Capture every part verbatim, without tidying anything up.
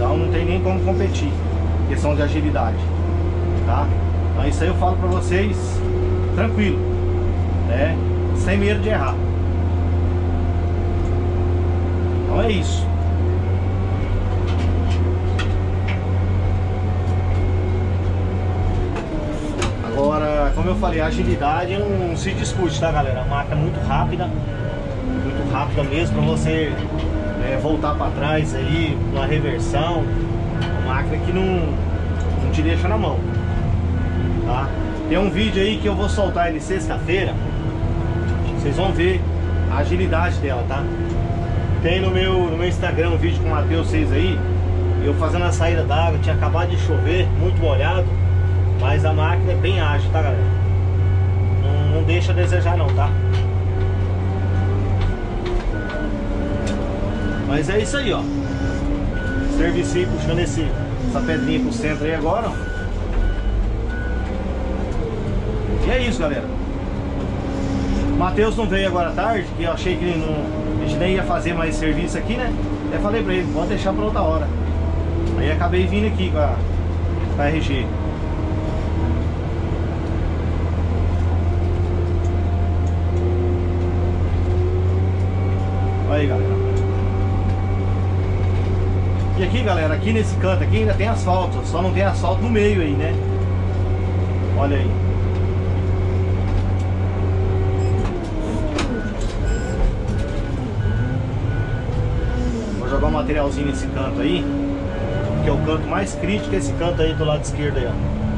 Então não tem nem como competir, questão de agilidade, tá? Então isso aí eu falo pra vocês tranquilo, né? Sem medo de errar. Então é isso. Agora, como eu falei, a agilidade não se discute, tá, galera? A máquina é muito rápida, muito rápida mesmo pra você é, voltar pra trás aí, uma reversão. Uma máquina que não, não te deixa na mão, tá? Tem um vídeo aí que eu vou soltar ele sexta-feira. Vocês vão ver a agilidade dela, tá? Tem no meu, no meu Instagram um vídeo com o Matheus seis aí, eu fazendo a saída d'água, tinha acabado de chover, muito molhado, mas a máquina é bem ágil, tá, galera? Não, não deixa a desejar não, tá? Mas é isso aí, ó. Servicinho puxando esse, essa pedrinha pro centro aí agora, ó. E é isso, galera. O Matheus não veio agora à tarde, que eu achei que ele não, a gente nem ia fazer mais serviço aqui, né? Até falei pra ele, pode deixar pra outra hora. Aí acabei vindo aqui com a, com a R G. Olha aí, galera. E aqui, galera, aqui nesse canto aqui ainda tem asfalto, só não tem asfalto no meio aí, né? Olha aí. Vou jogar um materialzinho nesse canto aí, que é o canto mais crítico, esse canto aí do lado esquerdo aí, ó.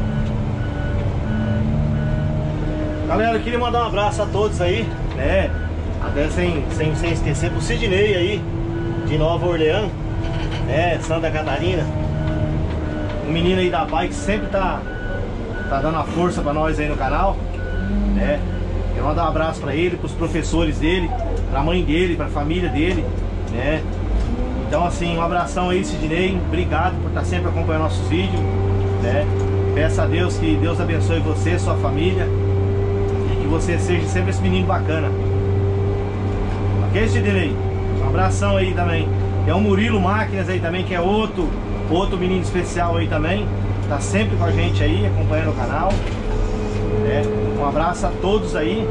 Galera, eu queria mandar um abraço a todos aí, né? Até sem, sem, sem esquecer pro Sidney aí, de Nova Orleans, né? Santa Catarina. Um menino aí da bike que sempre tá, tá dando a força pra nós aí no canal, né? Eu mandar um abraço pra ele, pros professores dele, pra mãe dele, pra família dele, né? Então assim, um abração aí, Sidney. Obrigado por estar sempre acompanhando nossos vídeos, né? Peço a Deus que Deus abençoe você, sua família, e que você seja sempre esse menino bacana. Ok, Sidney? Um abração aí também. Tem o Murilo Máquinas aí também, que é outro, outro menino especial aí também. Tá sempre com a gente aí, acompanhando o canal, né? Um abraço a todos aí.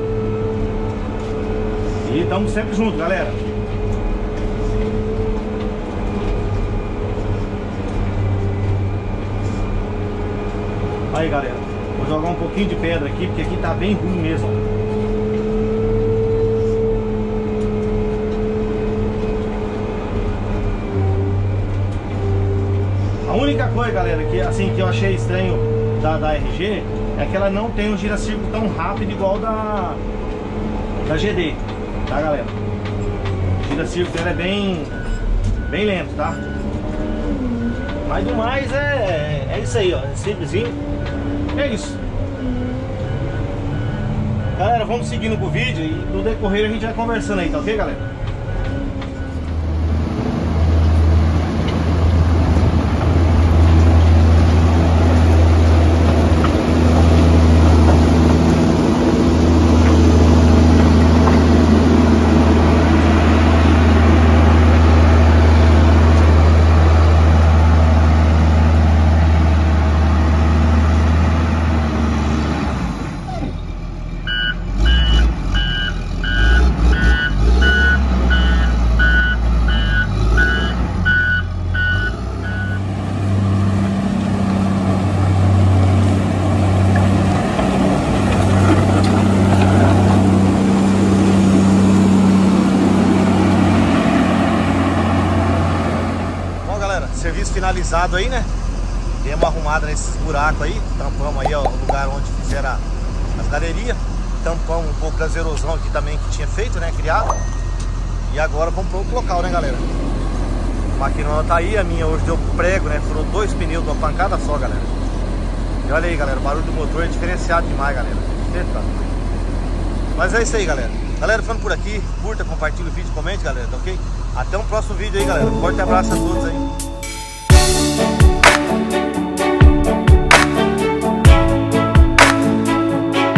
E estamos sempre juntos, galera. Aí, galera, vou jogar um pouquinho de pedra aqui, porque aqui tá bem ruim mesmo. A única coisa, galera, que assim que eu achei estranho da, da R G é que ela não tem um giracírculo tão rápido igual da da G D, tá, galera? O giracírculo dela é bem bem lento, tá? Mas do mais é, é isso aí, ó, é simplesinho. É isso. Galera, vamos seguindo com o vídeo e no decorrer a gente vai conversando aí, tá ok, galera? Serviço finalizado aí, né? Demos uma arrumada nesses buracos aí. Tampamos aí, ó, o lugar onde fizeram as galerias. Tampamos um pouco das erosão aqui também que tinha feito, né? Criado. E agora vamos para outro local, né, galera? A maquinona tá aí, a minha hoje deu prego, né? Furou dois pneus de uma pancada só, galera. E olha aí, galera, o barulho do motor é diferenciado demais, galera. Eita. Mas é isso aí, galera. Galera, ficando por aqui, curta, compartilha o vídeo, comente, galera, tá ok? Até um próximo vídeo aí, galera. Forte abraço a todos aí.